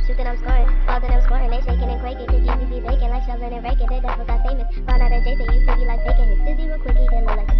Shoot that I'm scoring, ball that I'm scoring. They shaking and quaking, could easy be vacant like shoveling and raking. The devils are famous. Found out that Jason, you pretty like bacon. His dizzy real quick, he can look like